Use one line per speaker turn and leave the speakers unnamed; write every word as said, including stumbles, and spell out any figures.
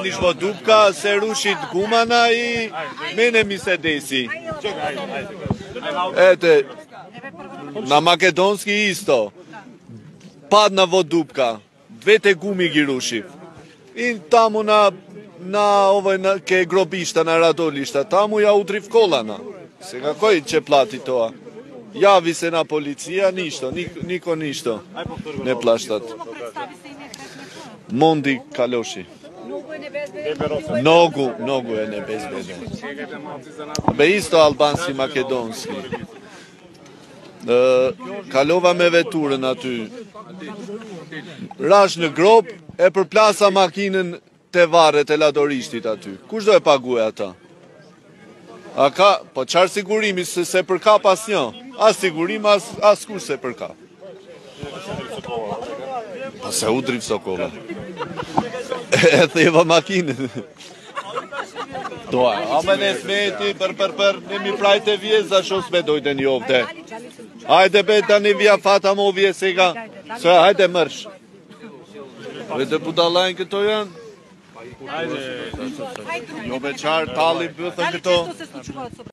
Nici vă dupca, se rușit gumana i mene mi se desi. Ete, na makedonski isto. Padna vo dupka, dvete gumi gi ruši. I tamo na, na ovaj, na, ke grobišta, na radolišta, tamo ja udriv kolana. Сега koji će plati to? Javi se na policija, ništa, niko ništa ne plaštat. Mondi Kaloši. Mnogo, mnogo je nebezbedno. Be isto albanski, makedonski. Kalova me veturën aty. Rash në grop, e përplasa makinën te varret e ladorishtit aty. Kush do e paguaj ata? A ka, po qarë sigurimi se se përka pas një? As sigurim, as, as kush se përka. Po se u driv Sokova. E theva makinën. Doa, a me ne smeti, për për për, ne mi prajte vjes, a sho sme dojte njovde. Hajde be, da ne vja fata mo vjes e ka. Se, hajde mërsh. Vete budalajnë këto janë? Jo me qarë, tali bëthën këto.